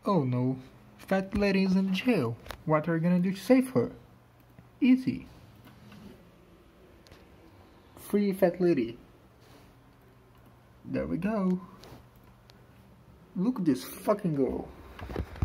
Oh no, Fat Lady is in jail. What are you gonna do to save her? Easy. Free Fat Lady. There we go. Look at this fucking girl.